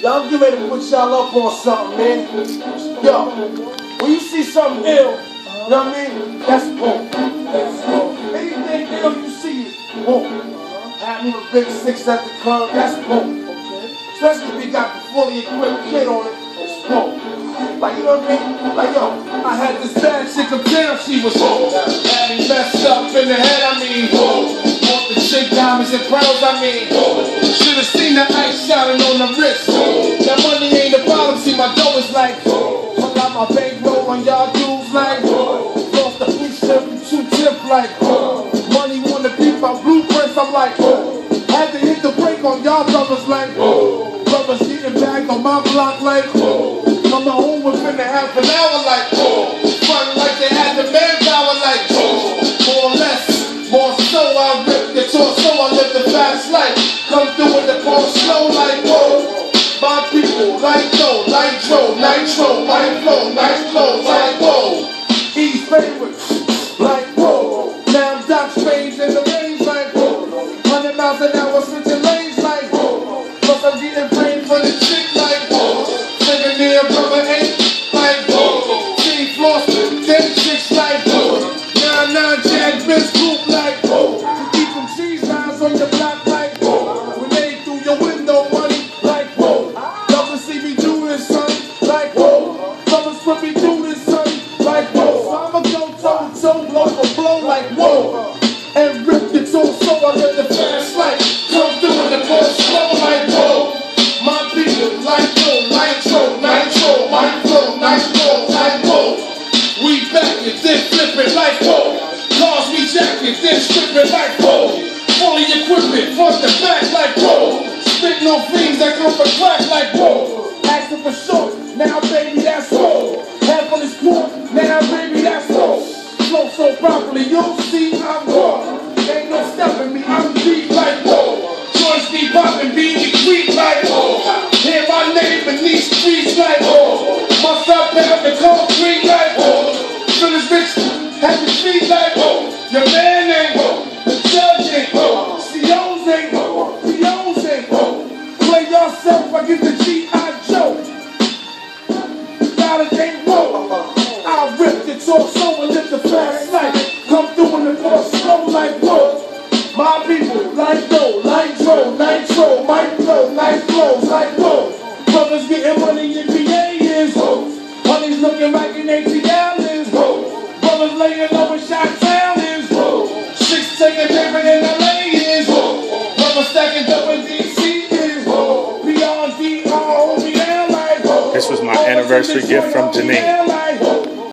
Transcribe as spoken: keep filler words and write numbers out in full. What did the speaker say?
Y'all get ready to put y'all up on something, man. Yo, when you see something ill, you know what I mean? That's boom. Anything ill you see is boom. Having a big six at the club, that's boom. Especially if you got the fully equipped kid on it, it's boom. Like, you know what I mean? Like, yo, I had this bad chick up down, she was boom. Had me messed up in the head, I mean, boom. Want the chick diamonds and pearls, I mean, boom. Should've seen the ice shining on the wrist. That money ain't the problem, see my dough is like, I got my bankroll on y'all dudes like, lost the blue tip and two tip like, money wanna beat my blueprints, I'm like, had to hit the brake on y'all brothers like, brothers getting back on my block like, come home within a half an hour like, running like they had the manpower like, more or less, more so I rip the torso, I live the fast life, come through with the ball slow like, whoa. My people, like dough, nitro, nitro, light flow, nice flow, like whoa. East favorites, like whoa. Now I'm Doc Strange in the range, like whoa. Hundred miles an hour switching lanes, like whoa. Plus I'm getting brain for the chick, like whoa. Singing near brother ain't, like whoa. Team floss, ten chicks, like whoa. Nine nine Jack Bitch group, like whoa. You keep some cheese lines on your block, like whoa. Grenade through your window, money. Put me through this, son, like whoa. So I'ma go toe to toe, blow for blow, like whoa. And rip the torso, I let the fast light come through in the ball slow, like whoa. My people, like whoa, nitro, nitro, light flow, nice flow, like whoa. We back it, then flip it, like whoa. Cars we jack it, then strip it, like whoa. Fully equipped it, front to back, like whoa. Spit no fiends that come for crack, like whoa. Asking for short, now baby that's whoa. Half on this court, now baby that's whoa. Flow so properly, you'll see I'm raw. Ain't no stepping me, I'm deep like whoa. Joints be popping, beanie creep like whoa. Hear my name in these streets like whoa. Must up down the concrete like whoa. Feel this bitch, have your feet like whoa. Your man ain't whoa. The judge ain't whoa. C Os ain't whoa. P Os ain't whoa. Play yourself, I get the G I Joe. Got it ain't whoa. I rip the torso and live the fast life. Come through in the ball slow like whoa. My people, like dough, nitro, nitro, mic flow, nice flows like whoa. Brothers getting money in P A is whoa. Money's looking like an A T L is whoa. Brothers laying low in Chi-Town is whoa. Chicks taking paper in L A is whoa. Brothers stacking dough in D C is whoa. Beyond D R O B L like whoa. This was my anniversary gift from Janine.